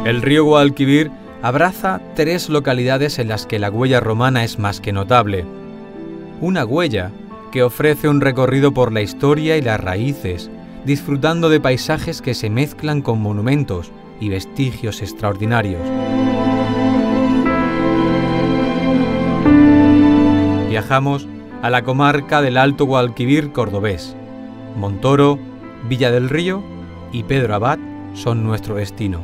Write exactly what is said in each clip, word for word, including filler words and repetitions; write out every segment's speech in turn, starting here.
El río Guadalquivir abraza tres localidades en las que la huella romana es más que notable. Una huella que ofrece un recorrido por la historia y las raíces, disfrutando de paisajes que se mezclan con monumentos y vestigios extraordinarios. Viajamos a la comarca del Alto Guadalquivir cordobés. Montoro, Villa del Río y Pedro Abad son nuestro destino.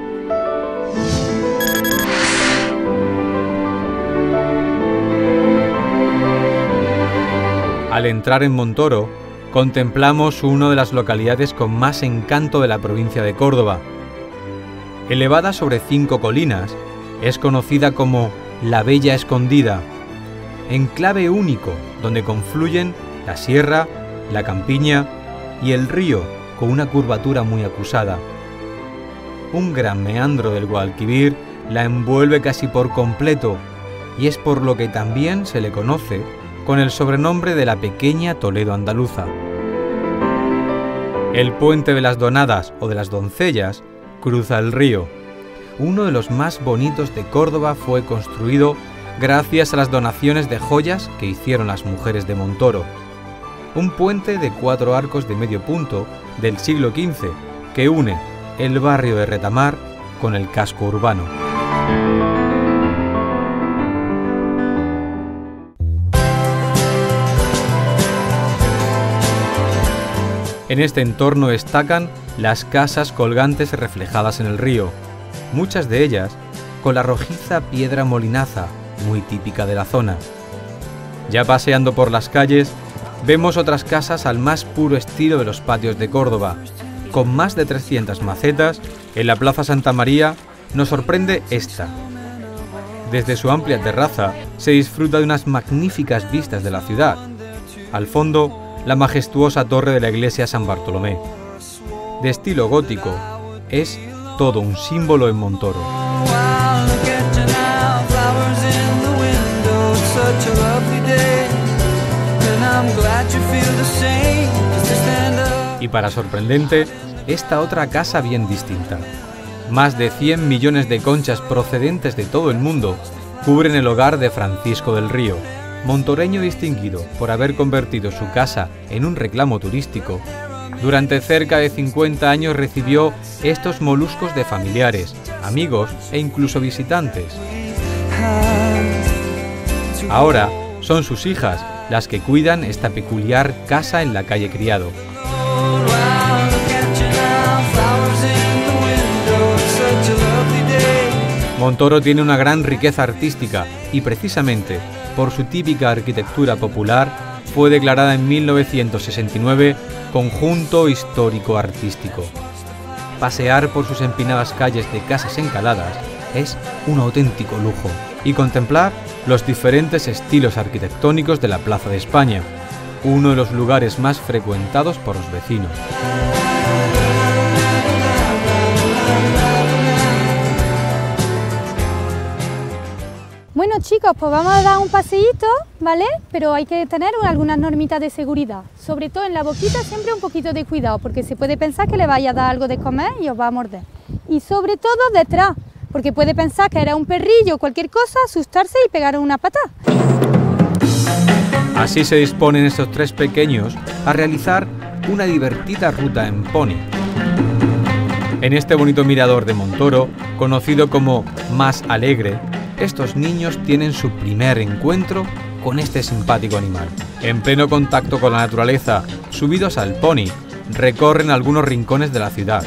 Al entrar en Montoro, contemplamos una de las localidades con más encanto de la provincia de Córdoba. Elevada sobre cinco colinas, es conocida como La Bella Escondida, enclave único donde confluyen la sierra, la campiña y el río con una curvatura muy acusada. Un gran meandro del Guadalquivir la envuelve casi por completo y es por lo que también se le conoce con el sobrenombre de la pequeña Toledo andaluza. El puente de las Donadas o de las Doncellas cruza el río. Uno de los más bonitos de Córdoba fue construido gracias a las donaciones de joyas que hicieron las mujeres de Montoro. Un puente de cuatro arcos de medio punto del siglo quince que une el barrio de Retamar con el casco urbano. En este entorno destacan las casas colgantes reflejadas en el río, muchas de ellas con la rojiza piedra molinaza, muy típica de la zona. Ya paseando por las calles, vemos otras casas al más puro estilo de los patios de Córdoba. Con más de trescientas macetas, en la Plaza Santa María nos sorprende esta. Desde su amplia terraza se disfruta de unas magníficas vistas de la ciudad. Al fondo, la majestuosa torre de la iglesia San Bartolomé. De estilo gótico, es todo un símbolo en Montoro. Y para sorprendente, esta otra casa bien distinta. Más de cien millones de conchas procedentes de todo el mundo cubren el hogar de Francisco del Río, montoreño distinguido por haber convertido su casa en un reclamo turístico. Durante cerca de cincuenta años recibió estos moluscos de familiares, amigos e incluso visitantes. Ahora son sus hijas las que cuidan esta peculiar casa en la calle Criado. Montoro tiene una gran riqueza artística y precisamente por su típica arquitectura popular fue declarada en mil novecientos sesenta y nueve Conjunto Histórico Artístico. Pasear por sus empinadas calles de casas encaladas es un auténtico lujo y contemplar los diferentes estilos arquitectónicos de la Plaza de España, uno de los lugares más frecuentados por los vecinos. Bueno chicos, pues vamos a dar un paseíto, ¿vale? Pero hay que tener algunas normitas de seguridad. Sobre todo en la boquita siempre un poquito de cuidado, porque se puede pensar que le vaya a dar algo de comer y os va a morder. Y sobre todo detrás, porque puede pensar que era un perrillo o cualquier cosa, asustarse y pegar una patada. Así se disponen estos tres pequeños a realizar una divertida ruta en pony. En este bonito mirador de Montoro, conocido como Más Alegre, estos niños tienen su primer encuentro con este simpático animal. En pleno contacto con la naturaleza, subidos al pony, recorren algunos rincones de la ciudad.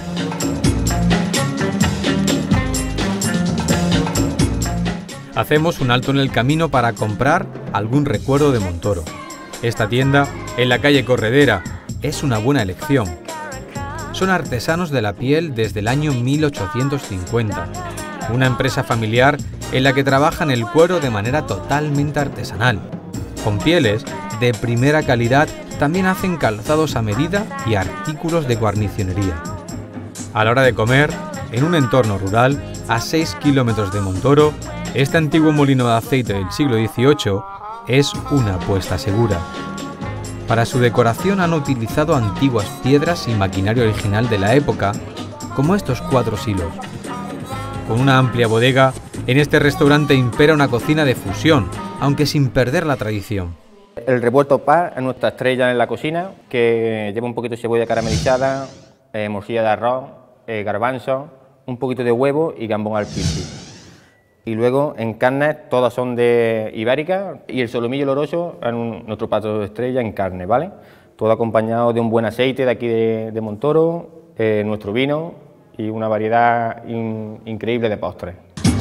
Hacemos un alto en el camino para comprar algún recuerdo de Montoro. Esta tienda, en la calle Corredera, es una buena elección. Son artesanos de la piel desde el año mil ochocientos cincuenta, una empresa familiar en la que trabajan el cuero de manera totalmente artesanal. Con pieles de primera calidad también hacen calzados a medida y artículos de guarnicionería. A la hora de comer, en un entorno rural, a seis kilómetros de Montoro, este antiguo molino de aceite del siglo dieciocho es una apuesta segura. Para su decoración han utilizado antiguas piedras y maquinaria original de la época, como estos cuatro silos. Con una amplia bodega, en este restaurante impera una cocina de fusión, aunque sin perder la tradición. El revuelto par es nuestra estrella en la cocina, que lleva un poquito de cebolla caramelizada, eh, morcilla de arroz, eh, garbanzo, un poquito de huevo y gambón al pilpil. Y luego en carnes todas son de ibérica y el solomillo oloroso es un, nuestro plato de estrella en carne, ¿vale? Todo acompañado de un buen aceite de aquí de, de Montoro, eh, nuestro vino y una variedad in, increíble de postres.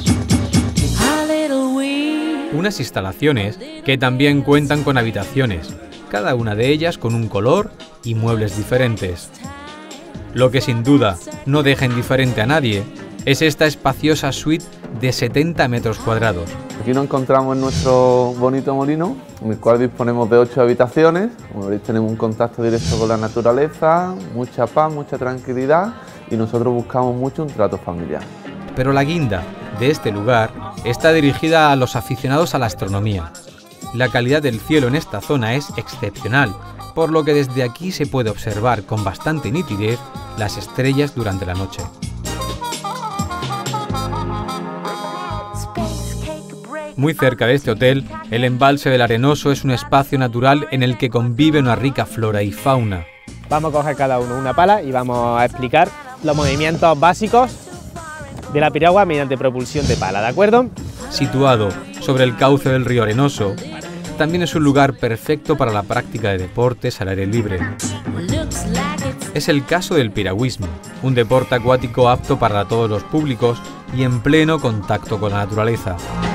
Unas instalaciones que también cuentan con habitaciones, cada una de ellas con un color y muebles diferentes. Lo que sin duda no deja indiferente a nadie es esta espaciosa suite de setenta metros cuadrados. Aquí nos encontramos en nuestro bonito molino, en el cual disponemos de ocho habitaciones. Como veis, tenemos un contacto directo con la naturaleza, mucha paz, mucha tranquilidad y nosotros buscamos mucho un trato familiar. Pero la guinda de este lugar está dirigida a los aficionados a la astronomía. La calidad del cielo en esta zona es excepcional, por lo que desde aquí se puede observar con bastante nitidez las estrellas durante la noche. Muy cerca de este hotel, el embalse del Arenoso es un espacio natural en el que convive una rica flora y fauna. Vamos a coger cada uno una pala y vamos a explicar los movimientos básicos de la piragua mediante propulsión de pala, ¿de acuerdo? Situado sobre el cauce del río Arenoso, también es un lugar perfecto para la práctica de deportes al aire libre. Es el caso del piragüismo, un deporte acuático apto para todos los públicos y en pleno contacto con la naturaleza.